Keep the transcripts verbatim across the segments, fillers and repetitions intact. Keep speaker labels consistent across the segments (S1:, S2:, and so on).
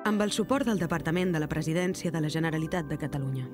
S1: amb el suport del Departament de la Presidència de la Generalitat de Catalunya.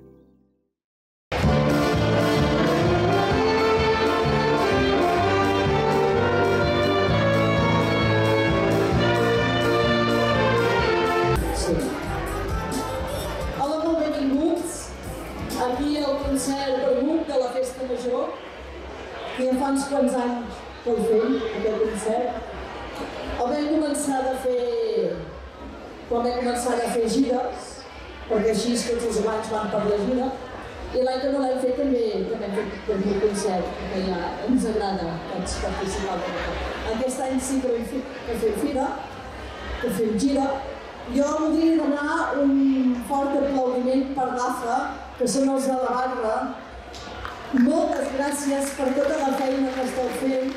S2: Hola, molt benvinguts aquí al concert Vermut de la Festa Major, que ja fa uns quants anys que ho fem, aquest concert. El vam començar a fer, quan vam començar a fer gires, perquè així tots els humans van per la gira, i l'any que no l'hem fet també hem fet un concert, perquè ja ens agrada tots participar. Aquest any sí que fem fira, que fem gira. Jo voldria donar un fort aplaudiment per l'A F A, que són els de la barra. Moltes gràcies per tota la feina que esteu fent.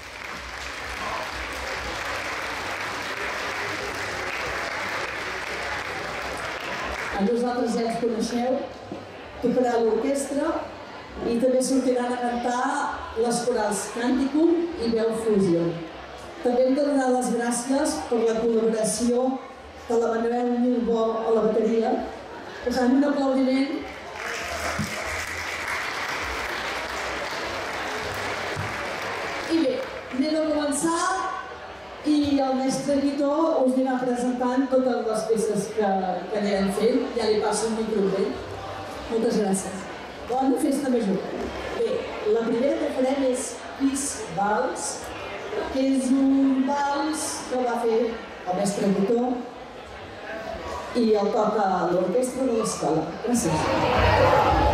S2: A nosaltres ja ens coneixeu, tocarà l'orquestra i també sortiran a cantar les corals Cànticum i Veu Fusió. També hem de donar les gràcies per la col·laboració de la Manuel Milbó a la bateria. Per tant, un aplaudiment. I bé, anem a començar i el mestre Guitó us anirà presentant totes les peces que, que anirem fent. Ja li passo el micro bé. Moltes gràcies. Bona festa major. Bé, la primera que farem és Kiss Vals, que és un vals que va fer el mestre Guitó i el toca l'orquestra de l'escola. Gràcies.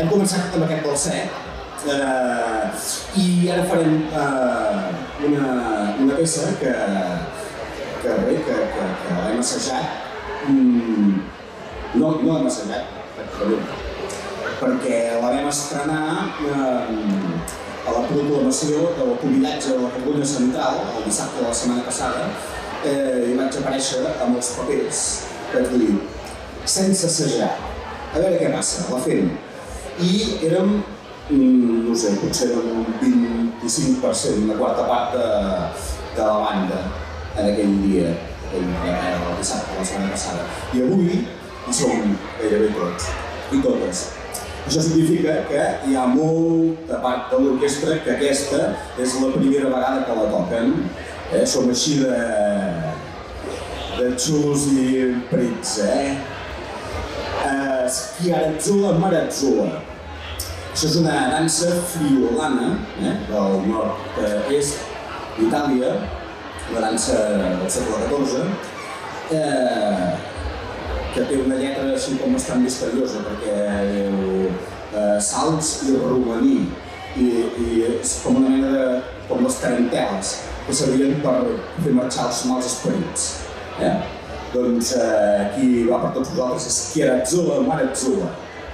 S3: hem començat amb aquest del set, Uh, i ara farem uh, una, una peça que, que bé, que, que, que l'hem assajat, mm, no, no l'hem assajat, perquè la vam estrenar uh, a la proclamació del convidatge de la Catalunya Central, el dissabte de la setmana passada, uh, i vaig aparèixer amb els papers, vaig dir, sense assajar, a veure què passa, la fem, i érem no sé, potser un vint-i-cinc per cent, una quarta part de, de la banda en aquell dia, el dissabte de la setmana passada. I avui hi som gairebé tots i totes. Això significa que hi ha molta part de l'orquestra que aquesta és la primera vegada que la toquen. Eh? Som així de, de xulos i prits, eh? Uh, Schiarazzula Marazzula. Això és una dansa friolana, eh, del nord-est d'Itàlia, una dansa del segle catorze, eh, que té una lletra així com bastant misteriosa, perquè diu eh, salts i romaní, i, i és com una mena de, com les tarantel·les, que servien per fer marxar els mals esperits. Eh? Doncs eh, qui va per tots vosaltres és Schiarazzula Marazzula.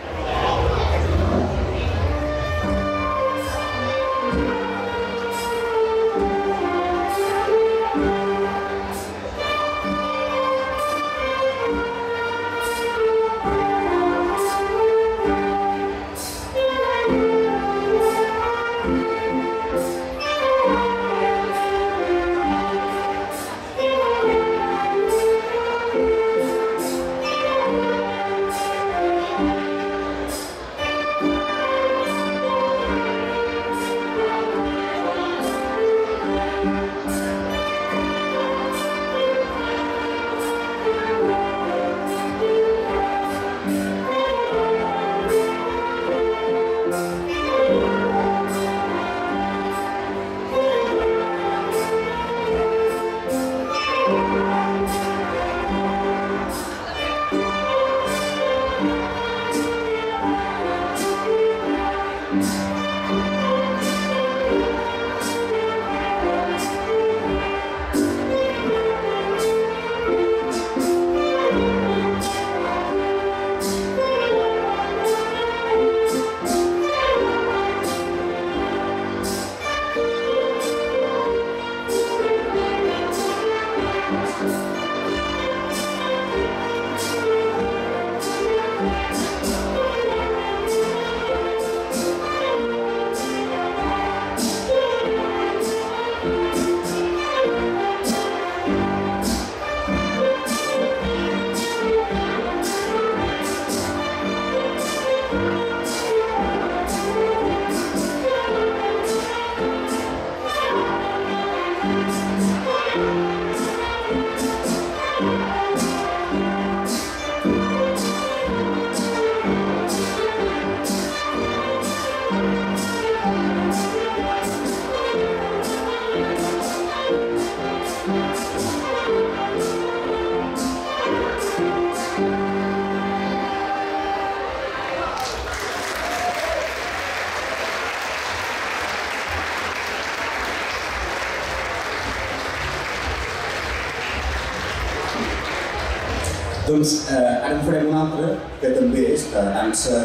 S3: Doncs eh, ara en farem una altra, que també és de dansa,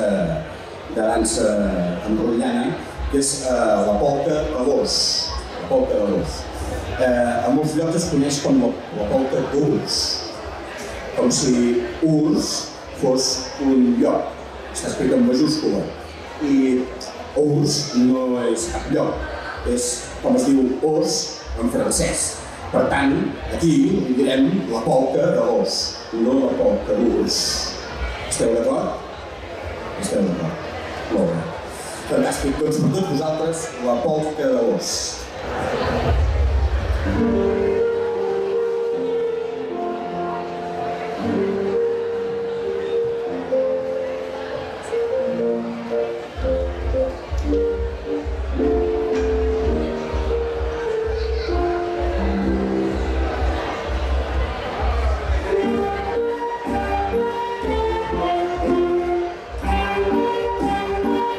S3: de dansa enrotllana, que és eh, la polca a dos. La polca a dos. Eh, a molts llocs es coneix com la, la polca d'Urs, com si Urs fos un lloc, està escrit en majúscula. I Urs no és cap lloc, és com es diu os en francès. Per tant, aquí direm la polca de l'os, no la polca d'Urs. Esteu d'acord? Esteu d'acord. Molt bé. Fantàstic. Doncs per tots vosaltres, la polca de l'os.
S4: Thank you.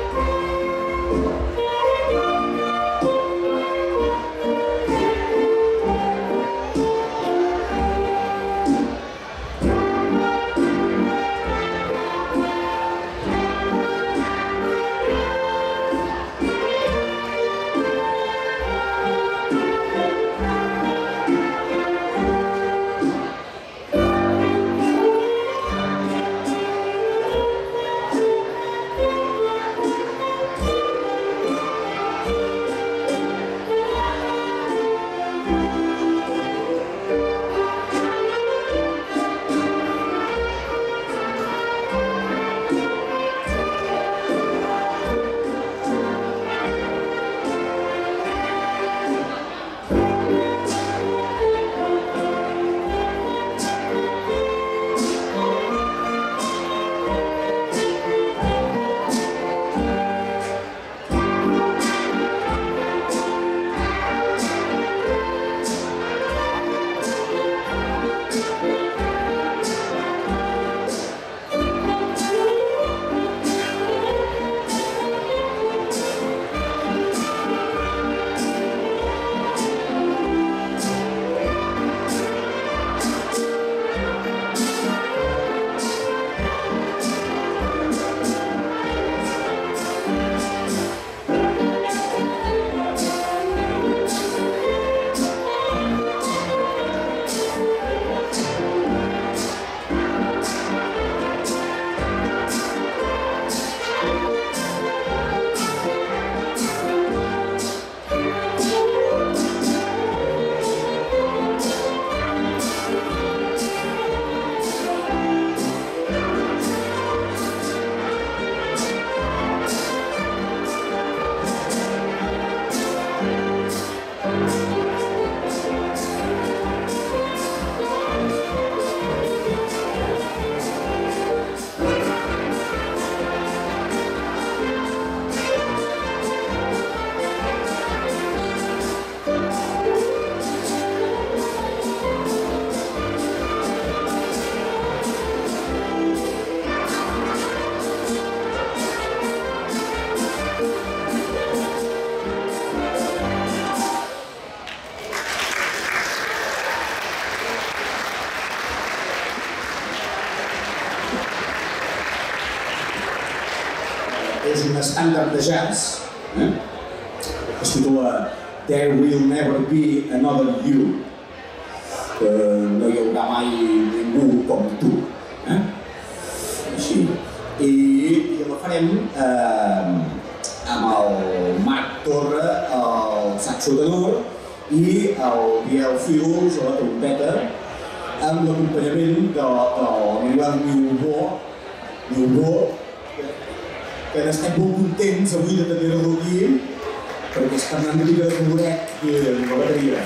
S3: estàndard de jazz, eh? Es titula There Will Never Be Another You. Uh, no hi haurà mai ningú com tu. Eh? Així. I, i la farem eh, amb el Marc Torra, el saxo tenor, i el Biel Fígols a la trompeta, amb l'acompanyament de, de Manuel Niubó, Niubó, que n'estem molt contents avui de tenir-lo aquí, perquè és parlant una mica de coloret i de la bateria.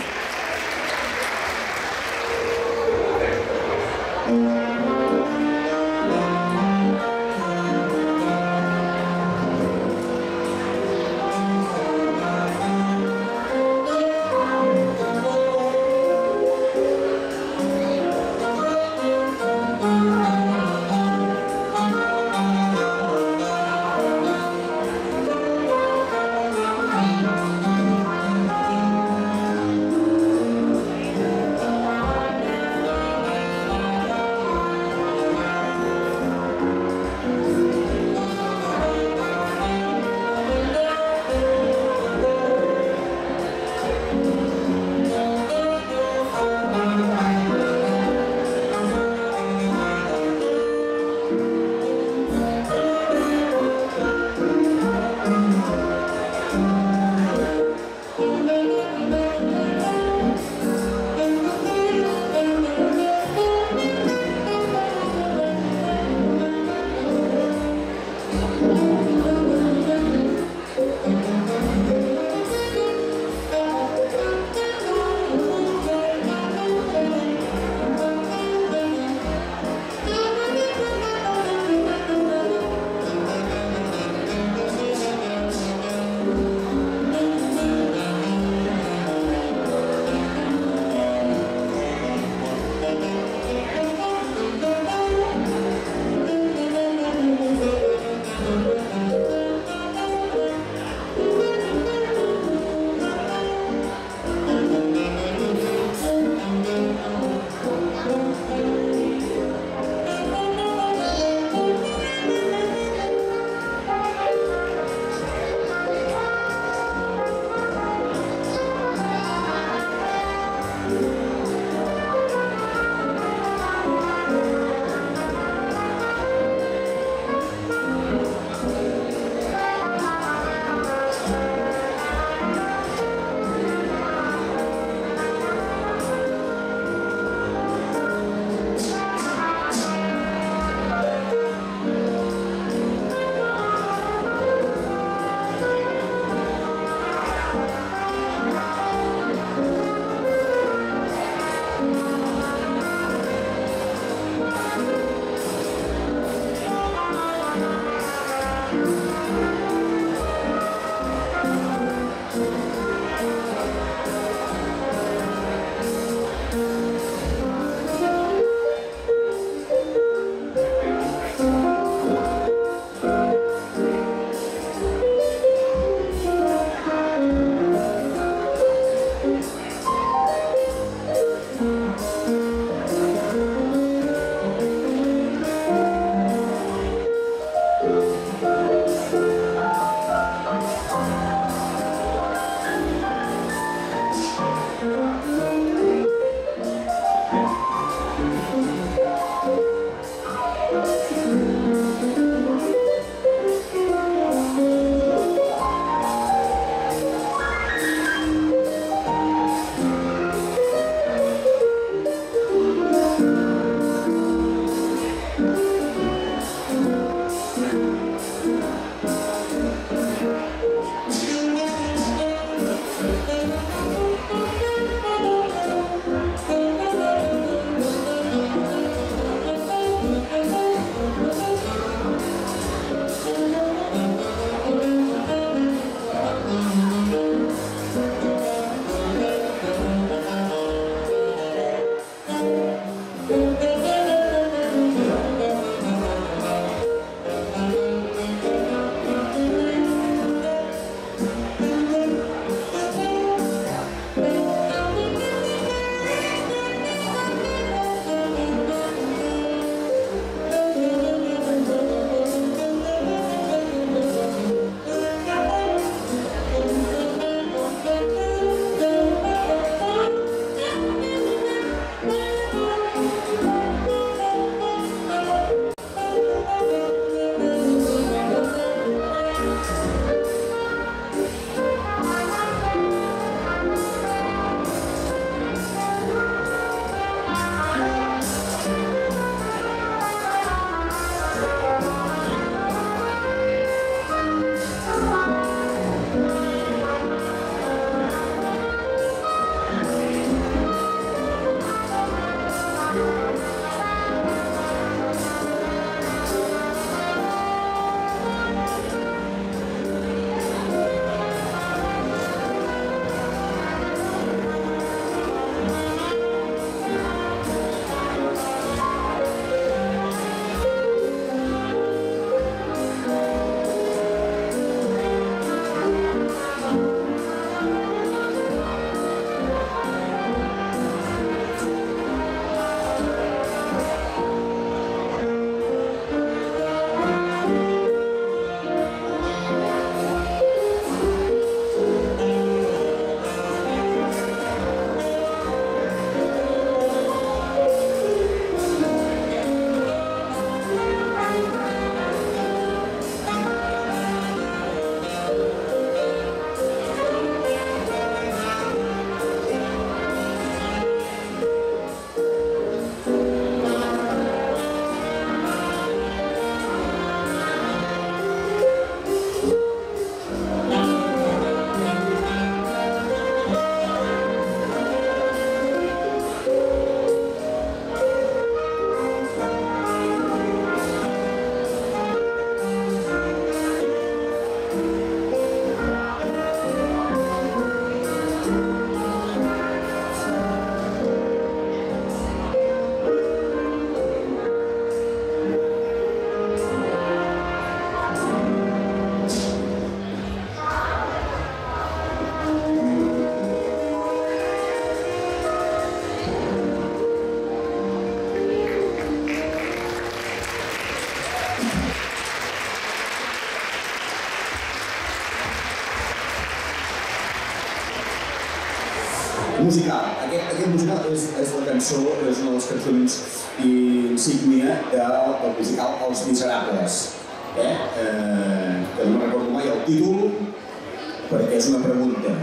S3: Musical. Aquest, aquest musical és, és la cançó, és una de les cançons insígnia del, del musical Els Miserables. Eh? Eh, que no me'n recordo mai el títol, perquè és una pregunta.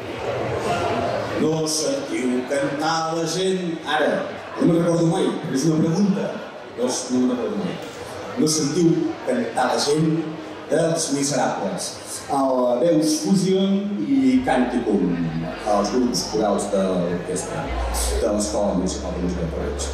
S3: No sentiu cantar la gent ara. No me'n recordo mai, però és una pregunta. Doncs no me'n recordo mai. No sentiu cantar la gent dels Miserables. El Veus Fusion i Canticum, els grups corals de l'orquestra de l'Escola Municipal de Música de Parets.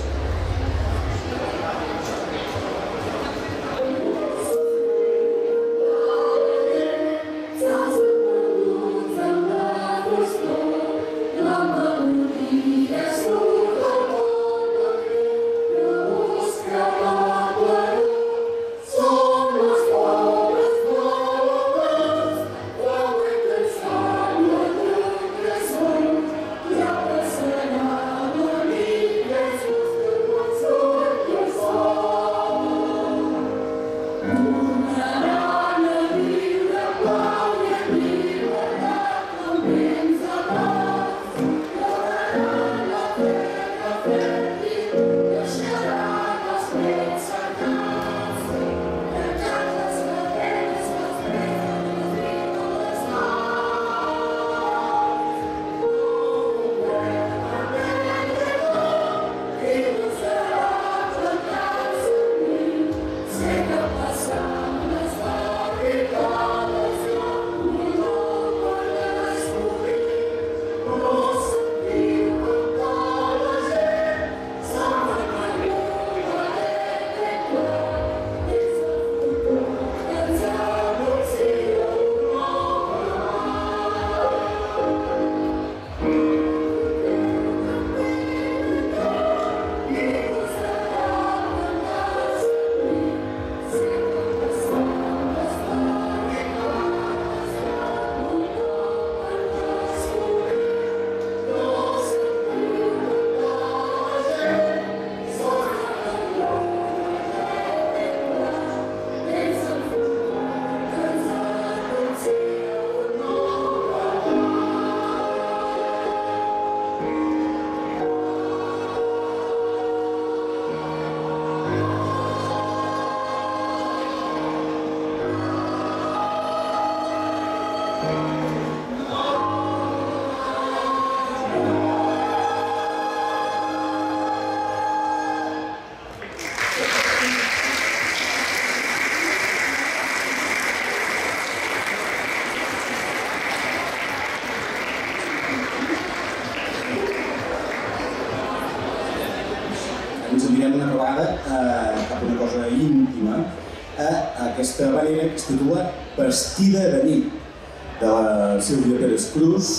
S3: Ens enviem una trobada eh, cap a una cosa íntima a aquesta manera que es titula Vestida de nit, de la Sílvia Pérez Cruz.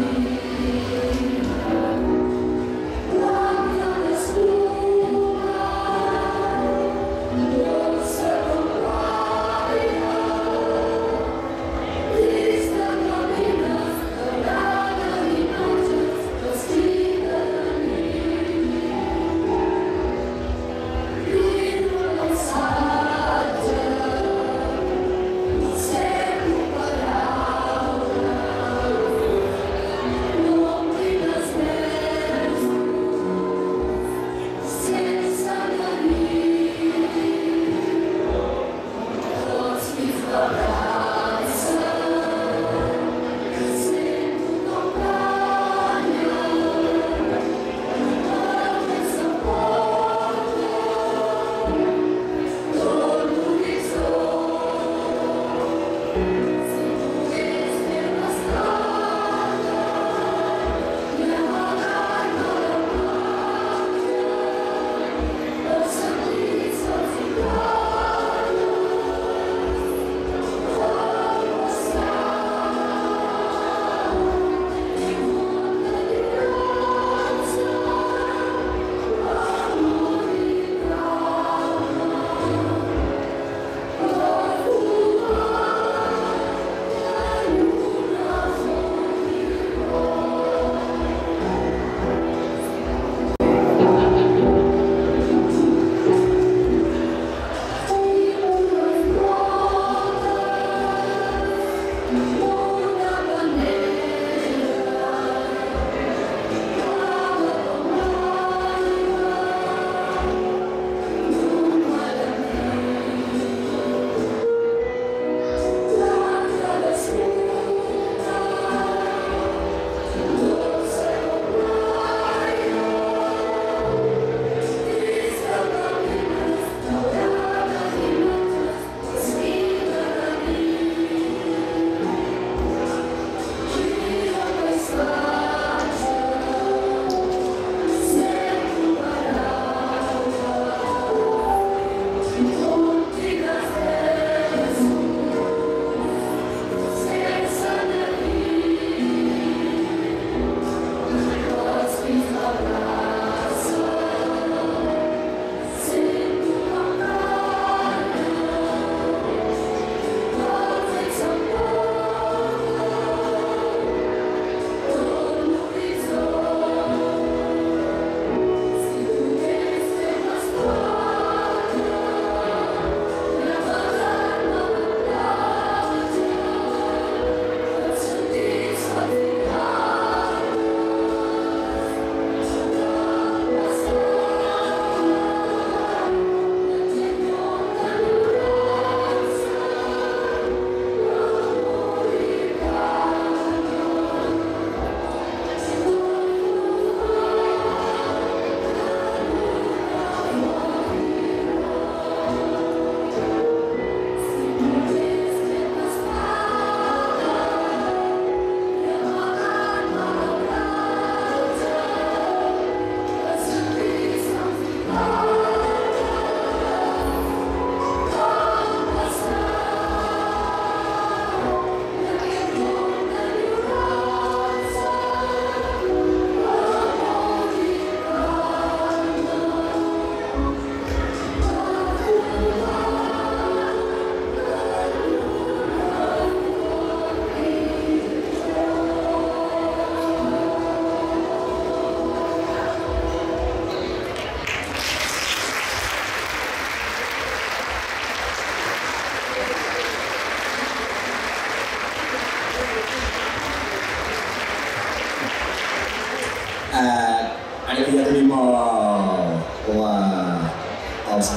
S4: Love, love, love, love.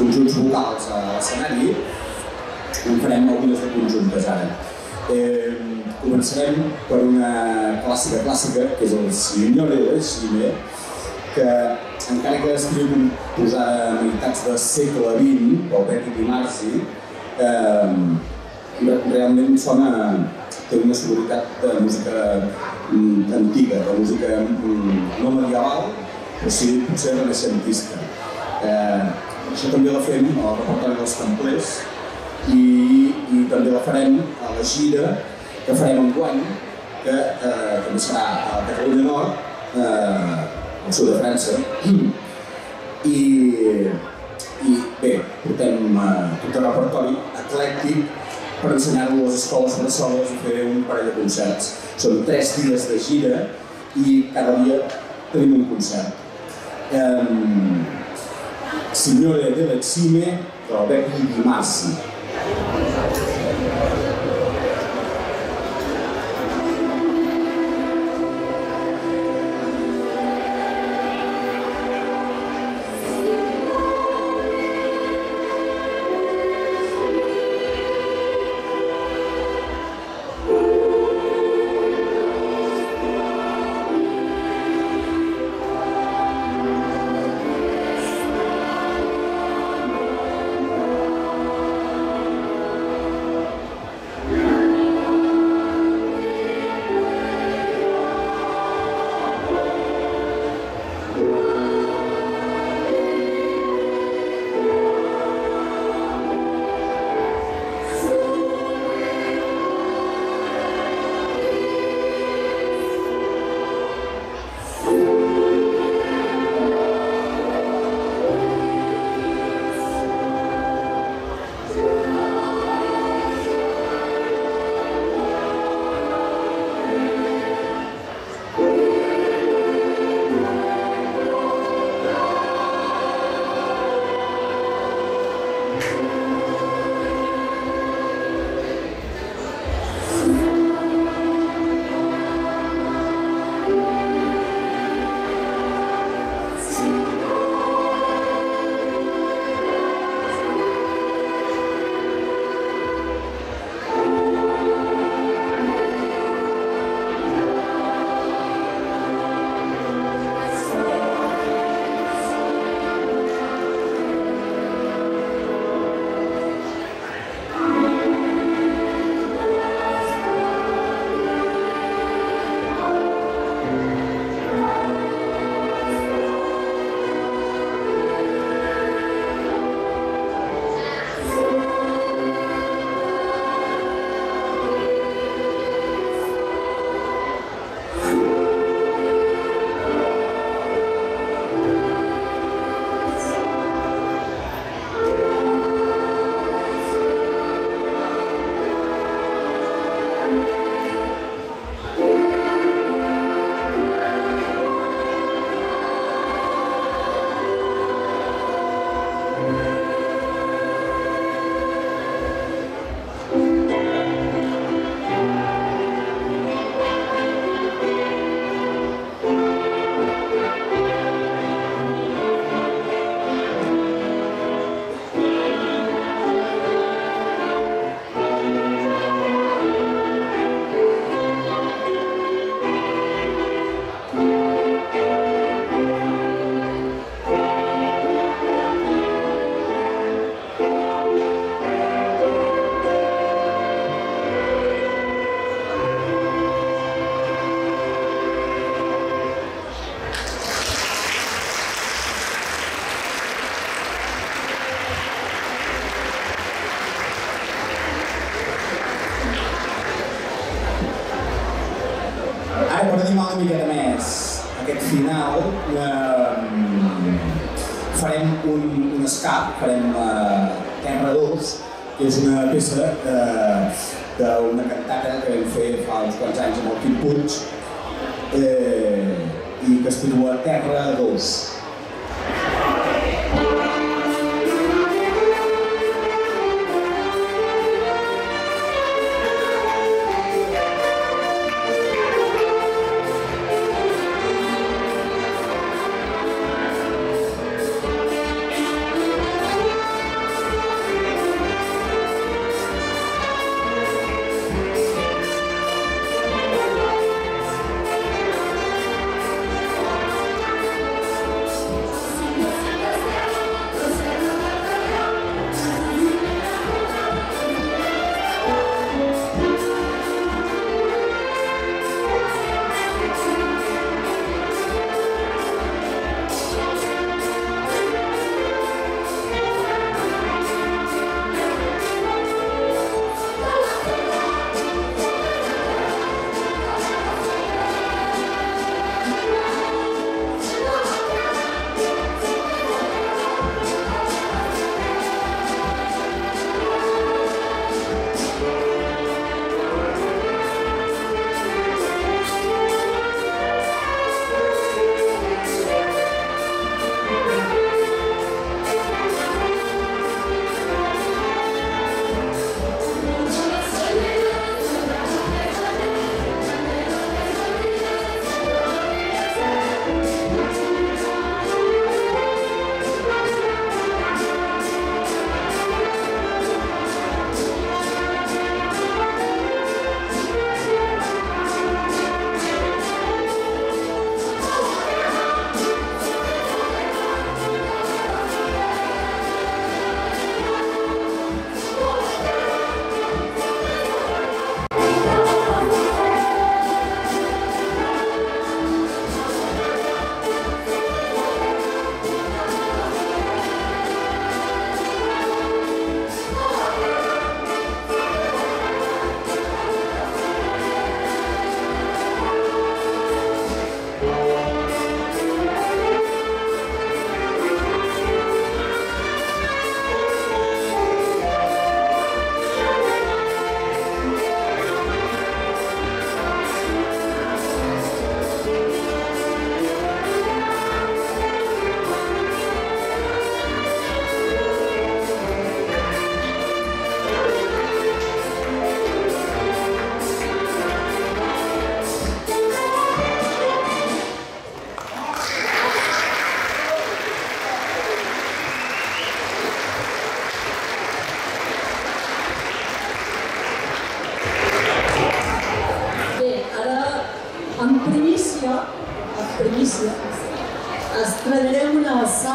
S3: conjunts vocals a l'escenari, en farem algunes de conjuntes ara. Eh, començarem per una clàssica clàssica, que és el Signore del Cine, que encara que escriu posada a meitats del segle vint, pel Bepi Di Marzi, eh, realment sona, té una sonoritat de música mm, antiga, de música mm, no medieval, però sí potser renaixentista. Eh, això també la fem al repertori dels Templers i, i també la farem a la gira que farem enguany, que eh, també serà a Catalunya Nord, eh, al sud de França. I, i bé, portem eh, tot el repertori eclèctic per ensenyar-lo a les escoles bressoles i fer un parell de concerts. Són tres dies de gira i cada dia tenim un concert. Um, Signore del Cine, del Bepi Di Marzi.
S4: animar una miqueta més aquest final, eh, farem un, un escap, farem eh, Terra dos, que és una peça eh, d'una cantata que vam fer fa uns quants anys amb el Quim Puig, eh, i que es titula Terra dos.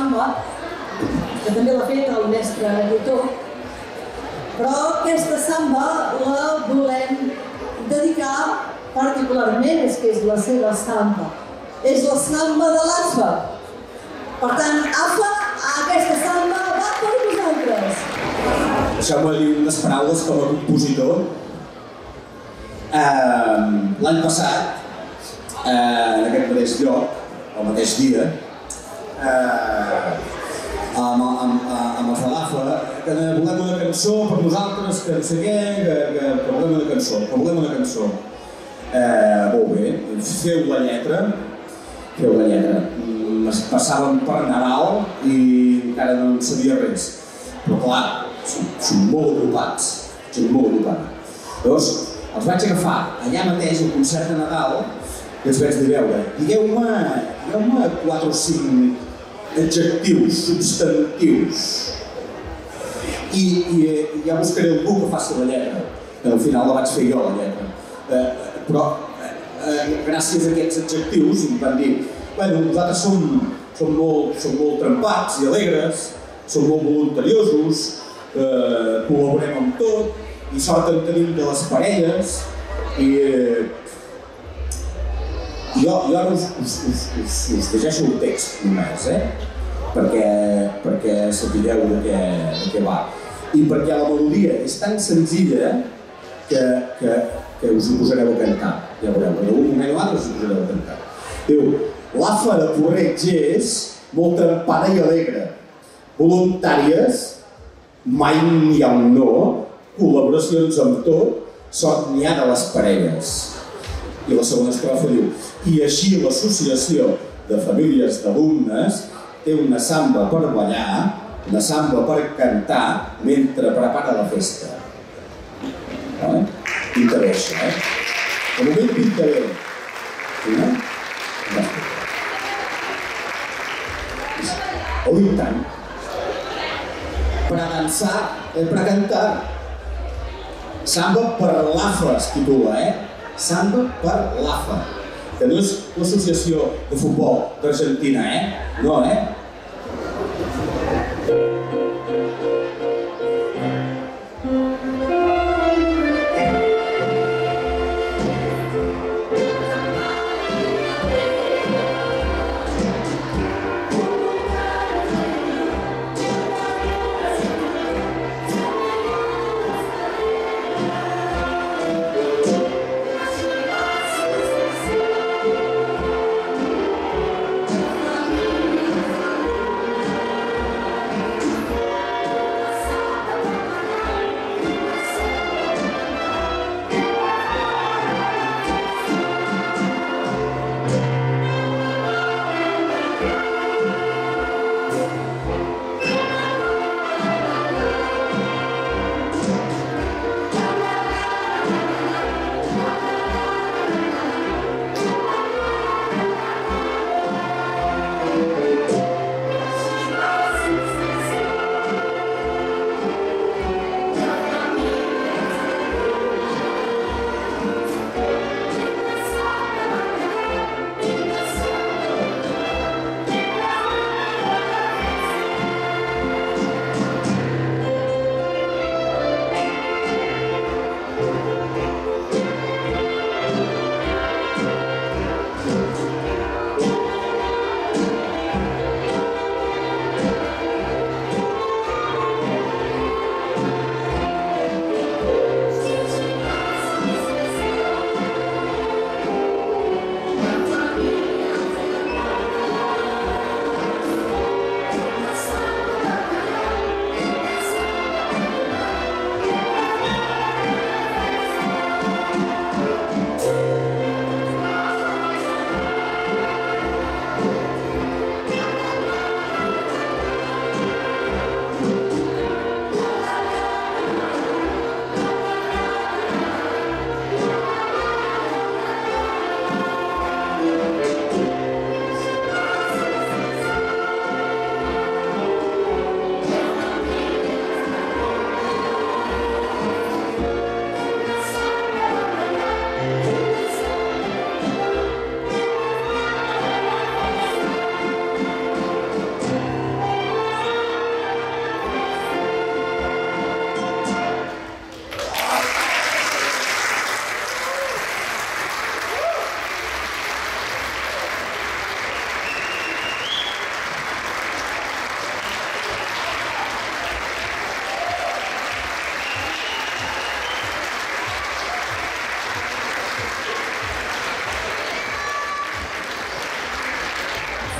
S2: samba, que també l'ha fet el mestre Guitó, però aquesta samba la volem dedicar particularment, és que és la seva samba. És la samba de l'A F A. Per tant, A F A, aquesta samba va per vosaltres.
S4: Deixeu-me dir unes paraules com a compositor. L'any passat, en aquest mateix lloc, el mateix dia, amb els de l'A F A, que volem una cançó per nosaltres, que no sé què, que volem una cançó, que volem una cançó. Molt bé, feu la lletra, feu la lletra. Passàvem per Nadal i encara no en sabia res. Però clar, són molt ocupats, són molt ocupats. Llavors, els vaig agafar allà mateix, al concert de Nadal, i els vaig dir, veure, digueu-me quatre o cinc adjectius, substantius. I ja buscaré algú que faci la lletra, que al final la vaig fer jo, la lletra. Però, gràcies a aquests adjectius, em van dir, bueno, nosaltres som molt trempats i alegres, som molt voluntariosos, col·laborem amb tot i sort en tenim de les parelles i jo ara us llegeixo el text només, perquè sapigueu de què va i perquè la melodia és tan senzilla que us hi posareu a cantar, ja veureu, d'un moment o altre us hi posareu a cantar. Diu, l'A F A de Porreig és molt trempada i alegre, voluntàries, mai n'hi ha un no, col·laboracions amb tot, sort n'hi ha de les parelles. I la segona estrofa diu, i així l'associació de famílies d'alumnes té una samba per ballar, una samba per cantar mentre prepara la festa. Pinta bé això, eh? De moment pinta bé. Sí, no? O i tant. Per a dansar, per a cantar. Samba per l'A F A es titula, eh? Samba per l'A F A. Que no és l'associació de futbol d'Argentina, eh? No, eh?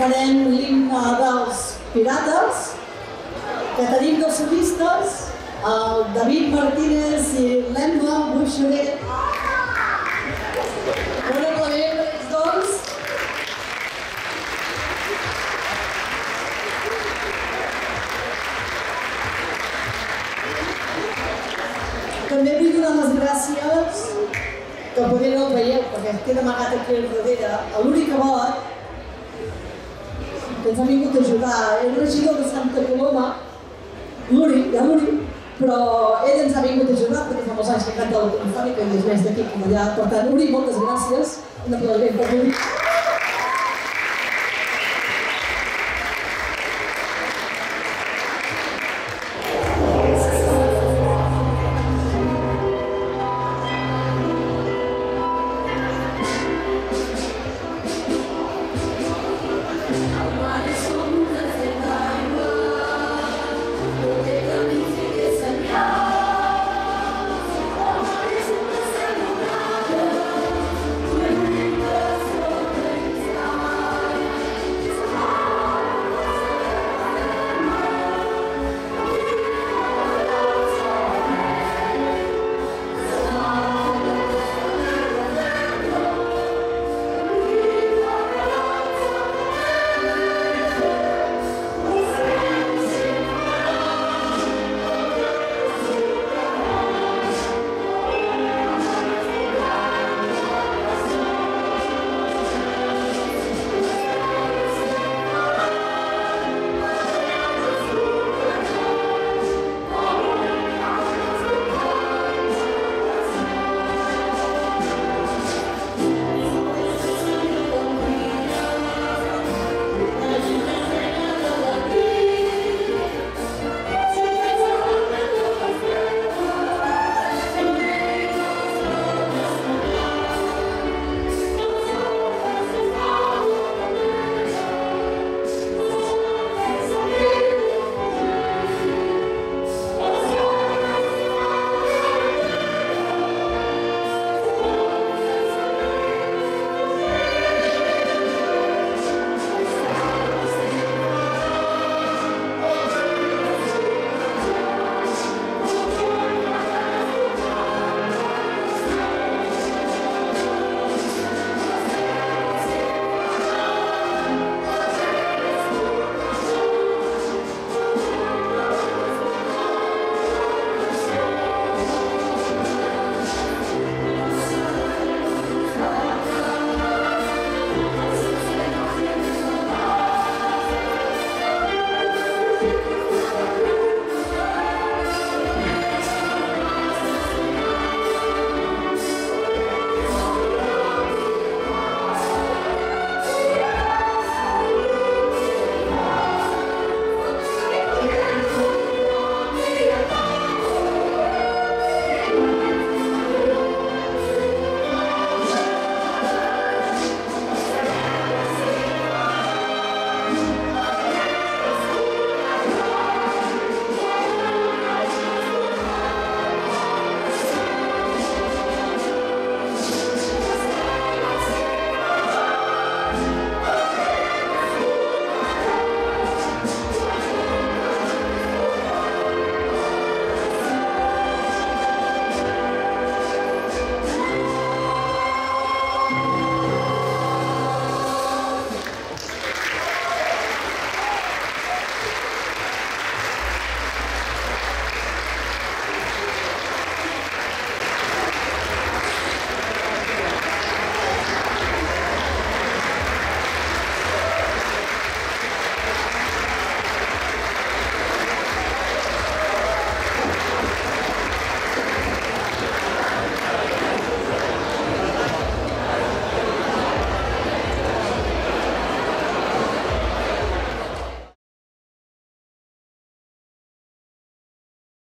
S2: farem l'himne dels Pirates, que tenim dos solistes, el David Martínez i l'Emma Buixaret. Un aplaudiment per ells dos. També vull donar les gràcies, que potser no el veieu perquè queda amagat aquí al darrere, a l'Uri Cabot, que ens ha vingut a ajudar. És regidor de Santa Coloma, l'Uri, hi ha l'Uri, però ell ens ha vingut a ajudar perquè fa molts anys que canta la Telefònica i és més d'aquí com allà. Per tant, Uri, moltes gràcies. Un aplaudiment per l'Uri.
S5: Coming